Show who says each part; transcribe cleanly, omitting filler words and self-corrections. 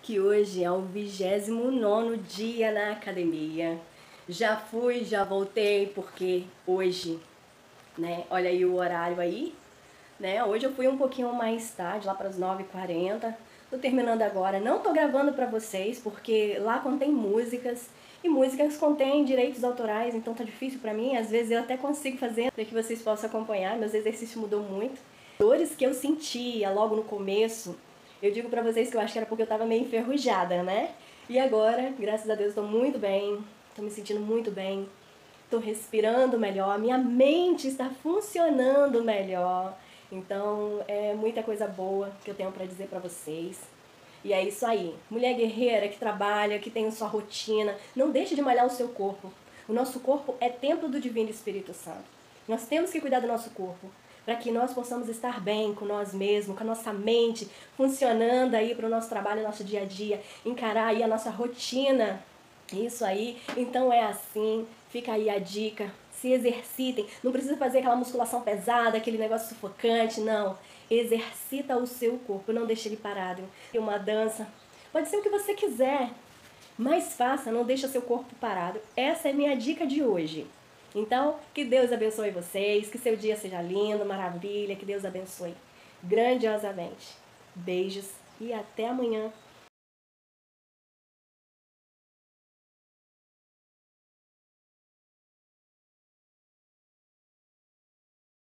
Speaker 1: que hoje é o 29º dia na academia. Já fui, já voltei, porque hoje, né, olha aí o horário aí, né, hoje eu fui um pouquinho mais tarde, lá para as 9h40, tô terminando agora, não tô gravando para vocês, porque lá contém músicas, e músicas contêm direitos autorais, então tá difícil para mim, às vezes eu até consigo fazer para que vocês possam acompanhar, meus exercícios mudou muito. Dores que eu sentia logo no começo, eu digo pra vocês que eu acho que era porque eu tava meio enferrujada, né? E agora, graças a Deus, tô muito bem, tô me sentindo muito bem, tô respirando melhor, minha mente está funcionando melhor. Então, é muita coisa boa que eu tenho pra dizer pra vocês. E é isso aí. Mulher guerreira que trabalha, que tem sua rotina, não deixe de malhar o seu corpo. O nosso corpo é templo do Divino Espírito Santo. Nós temos que cuidar do nosso corpo, para que nós possamos estar bem com nós mesmos, com a nossa mente funcionando aí para o nosso trabalho, nosso dia a dia, encarar aí a nossa rotina. Isso aí, então é assim, fica aí a dica, se exercitem, não precisa fazer aquela musculação pesada, aquele negócio sufocante, não. Exercita o seu corpo, não deixe ele parado. Tem uma dança, pode ser o que você quiser, mas faça, não deixe seu corpo parado. Essa é a minha dica de hoje. Então, que Deus abençoe vocês, que seu dia seja lindo, maravilha, que Deus abençoe grandiosamente. Beijos e até amanhã.